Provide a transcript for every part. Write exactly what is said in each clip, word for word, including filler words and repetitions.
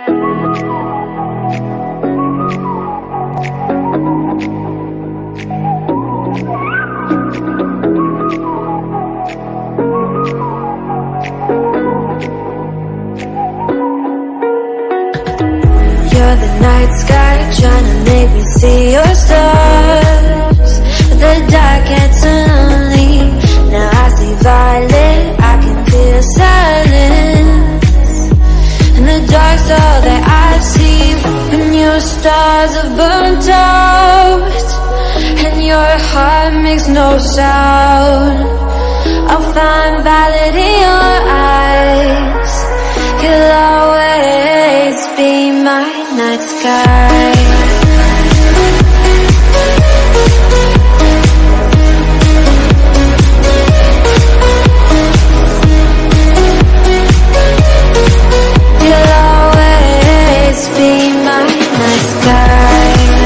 You're the night sky, trying to make me see your stars, but the dark gets lonely. Now I see violet, I can feel silence, and the dark's all that I see. When your stars are burnt out, and your heart makes no sound, I'll find violet in your eyes. You'll always be my night sky. You'll always be my night sky.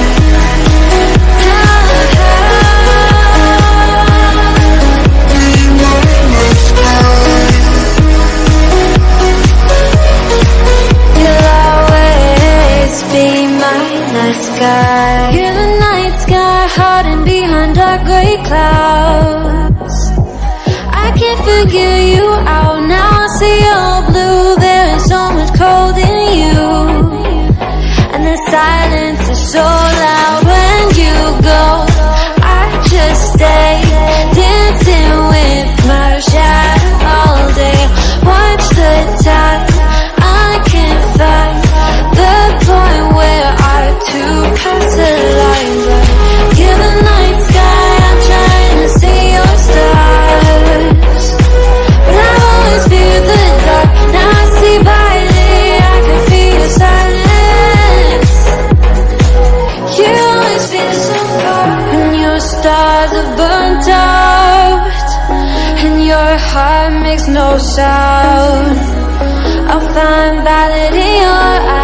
Sky. You're the night sky, hiding behind dark gray clouds. I can't figure you out now. I see you're blue, there is so much cold in you, and the silence is so loud when you go. I just stay dancing with my shadow all day. Watch the tide, I can't find the point where I to pass the line, but you're the night sky, I'm trying to see your stars, but I always fear the dark. Now I see violet, I can feel your silence. You always feel so far, when your stars are burnt out, and your heart makes no sound. I'll find violet in your eyes.